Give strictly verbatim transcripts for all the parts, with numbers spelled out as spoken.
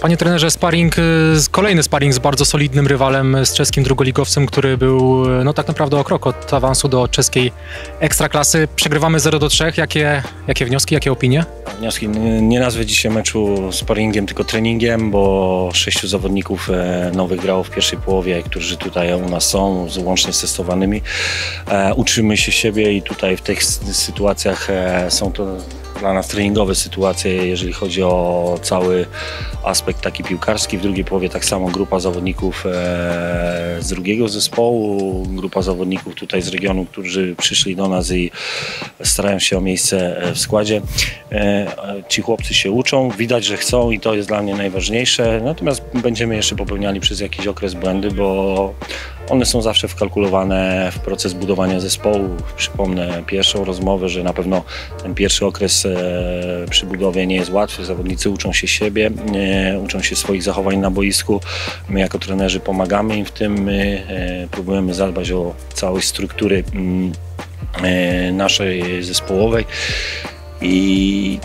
Panie trenerze, sparring, kolejny sparring z bardzo solidnym rywalem, z czeskim drugoligowcem, który był no tak naprawdę o krok od awansu do czeskiej ekstraklasy. Przegrywamy zero do trzech. Jakie, jakie wnioski, jakie opinie? Wnioski, nie nazwę dzisiaj meczu sparringiem, tylko treningiem, bo sześciu zawodników nowych grało w pierwszej połowie, którzy tutaj u nas są, łącznie z testowanymi. Uczymy się siebie i tutaj w tych sytuacjach są to dla nas treningowe sytuacje, jeżeli chodzi o cały aspekt taki piłkarski. W drugiej połowie tak samo grupa zawodników z drugiego zespołu, grupa zawodników tutaj z regionu, którzy przyszli do nas i starają się o miejsce w składzie. Ci chłopcy się uczą, widać, że chcą i to jest dla mnie najważniejsze. Natomiast będziemy jeszcze popełniali przez jakiś okres błędy, bo one są zawsze wkalkulowane w proces budowania zespołu. Przypomnę pierwszą rozmowę, że na pewno ten pierwszy okres przy budowie nie jest łatwy. Zawodnicy uczą się siebie, uczą się swoich zachowań na boisku. My jako trenerzy pomagamy im w tym. My próbujemy zadbać o całość struktury naszej zespołowej. I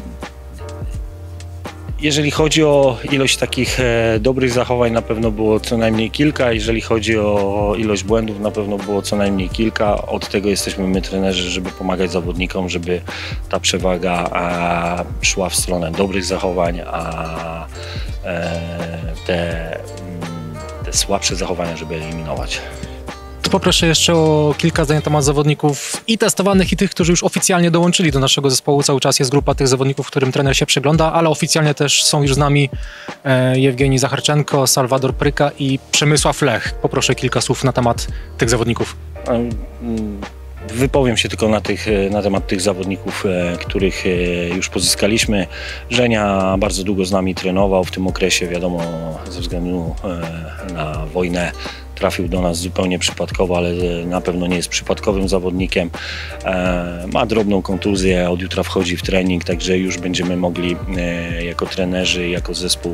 jeżeli chodzi o ilość takich e, dobrych zachowań, na pewno było co najmniej kilka. Jeżeli chodzi o ilość błędów, na pewno było co najmniej kilka. Od tego jesteśmy my, trenerzy, żeby pomagać zawodnikom, żeby ta przewaga a, szła w stronę dobrych zachowań, a e, te, te słabsze zachowania, żeby eliminować. Poproszę jeszcze o kilka zdań na temat zawodników i testowanych, i tych, którzy już oficjalnie dołączyli do naszego zespołu. Cały czas jest grupa tych zawodników, którym trener się przygląda, ale oficjalnie też są już z nami e, Jewgenij Zacharczenko, Salwador Pryka i Przemysław Lech. Poproszę kilka słów na temat tych zawodników. Wypowiem się tylko na, tych, na temat tych zawodników, których już pozyskaliśmy. Żenia bardzo długo z nami trenował w tym okresie, wiadomo, ze względu na wojnę trafił do nas zupełnie przypadkowo, ale na pewno nie jest przypadkowym zawodnikiem. Ma drobną kontuzję, od jutra wchodzi w trening, także już będziemy mogli jako trenerzy, jako zespół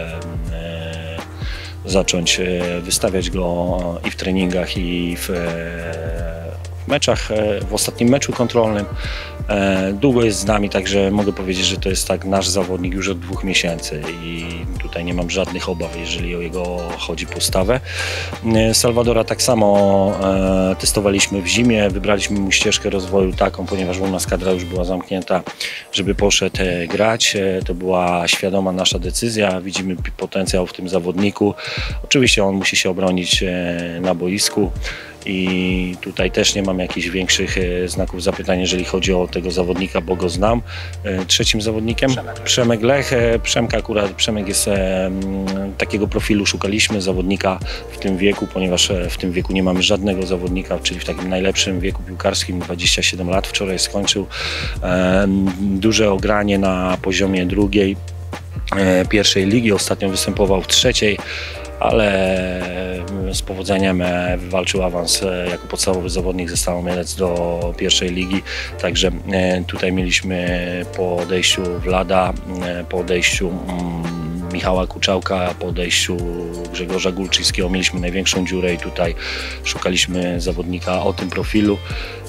zacząć wystawiać go i w treningach, i w meczach, w ostatnim meczu kontrolnym. Długo jest z nami, także mogę powiedzieć, że to jest tak nasz zawodnik już od dwóch miesięcy i tutaj nie mam żadnych obaw, jeżeli o jego chodzi postawę. Salwadora tak samo testowaliśmy w zimie, wybraliśmy mu ścieżkę rozwoju taką, ponieważ u nas kadra już była zamknięta, żeby poszedł grać. To była świadoma nasza decyzja, widzimy potencjał w tym zawodniku. Oczywiście on musi się obronić na boisku. I tutaj też nie mam jakichś większych znaków zapytania, jeżeli chodzi o tego zawodnika, bo go znam. Trzecim zawodnikiem Przemek, Przemek Lech. Przemka akurat, Przemek jest takiego profilu, szukaliśmy zawodnika w tym wieku, ponieważ w tym wieku nie mamy żadnego zawodnika, czyli w takim najlepszym wieku piłkarskim, dwadzieścia siedem lat, wczoraj skończył. Duże ogranie na poziomie drugiej, pierwszej ligi, ostatnio występował w trzeciej, ale z powodzeniem wywalczył awans jako podstawowy zawodnik ze Stalą Mielec do pierwszej ligi. Także tutaj mieliśmy po odejściu Wlada, po odejściu Michała Kuczałka, po odejściu Grzegorza Gulczyńskiego mieliśmy największą dziurę i tutaj szukaliśmy zawodnika o tym profilu.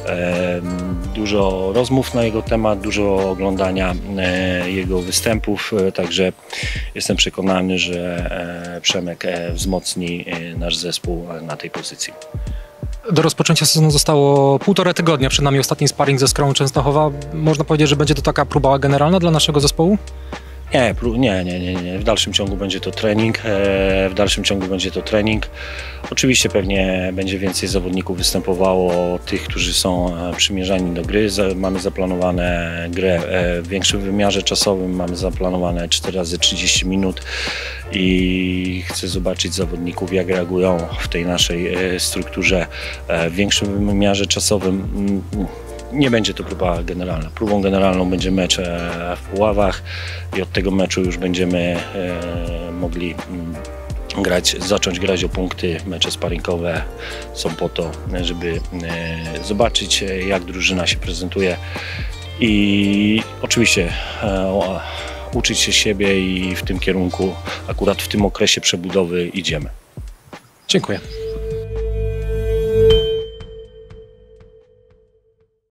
Dużo rozmów na jego temat, dużo oglądania jego występów, także jestem przekonany, że Przemek wzmocni nasz zespół na tej pozycji. Do rozpoczęcia sezonu zostało półtora tygodnia, przed nami ostatni sparring ze Skromą Częstochowa. Można powiedzieć, że będzie to taka próba generalna dla naszego zespołu? Nie, nie, nie, nie, nie. W dalszym ciągu będzie to trening. W dalszym ciągu będzie to trening. Oczywiście pewnie będzie więcej zawodników występowało, tych, którzy są przymierzani do gry. Mamy zaplanowane grę w większym wymiarze czasowym, mamy zaplanowane cztery razy trzydzieści minut i chcę zobaczyć zawodników, jak reagują w tej naszej strukturze w większym wymiarze czasowym. Nie będzie to próba generalna. Próbą generalną będzie mecz w Puławach i od tego meczu już będziemy mogli grać, zacząć grać o punkty. Mecze sparingowe są po to, żeby zobaczyć, jak drużyna się prezentuje i oczywiście uczyć się siebie i w tym kierunku, akurat w tym okresie przebudowy idziemy. Dziękuję.